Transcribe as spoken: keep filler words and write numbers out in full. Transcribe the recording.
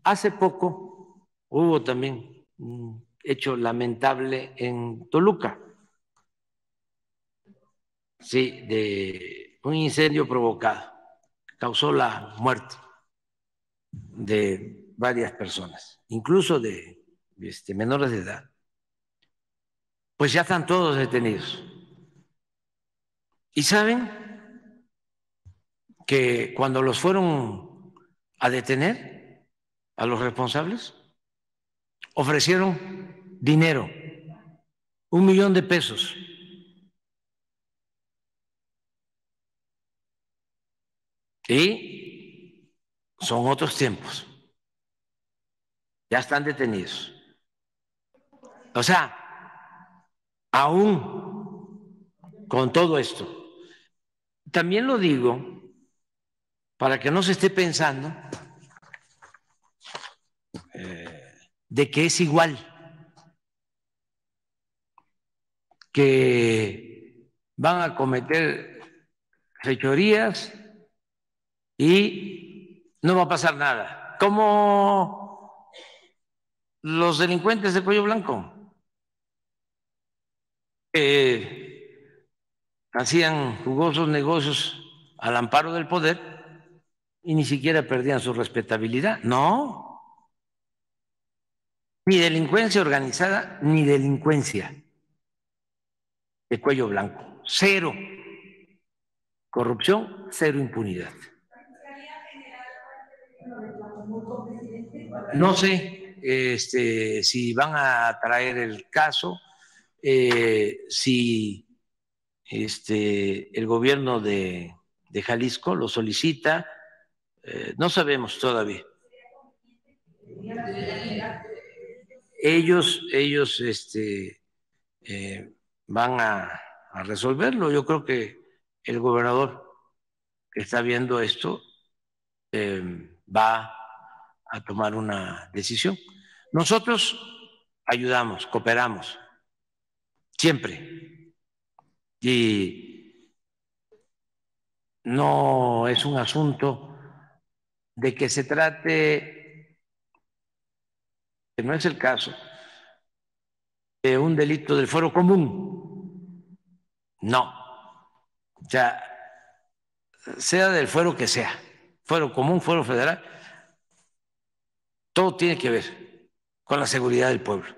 Hace poco hubo también un hecho lamentable en Toluca, sí, de un incendio provocado, causó la muerte de varias personas, incluso de este, menores de edad. Pues ya están todos detenidos. ¿Y saben que cuando los fueron a detener, a los responsables, ofrecieron dinero, un millón de pesos? Y son otros tiempos. Ya están detenidos. O sea, aún con todo esto, también lo digo para que no se esté pensando eh, de que es igual, que van a cometer fechorías y no va a pasar nada, como los delincuentes de cuello blanco, que hacían jugosos negocios al amparo del poder y ni siquiera perdían su respetabilidad. No, ni delincuencia organizada, ni delincuencia de cuello blanco. Cero corrupción, cero impunidad. No sé este, si van a traer el caso, eh, si este, el gobierno de, de Jalisco lo solicita, eh, no sabemos todavía. Ellos, ellos este, eh, van a, a resolverlo. Yo creo que el gobernador que está viendo esto eh, va a tomar una decisión. Nosotros ayudamos, cooperamos, siempre. Y no es un asunto de que se trate, que no es el caso, de un delito del fuero común. No. O sea, sea del fuero que sea, fuero común, fuero federal, todo tiene que ver con la seguridad del pueblo.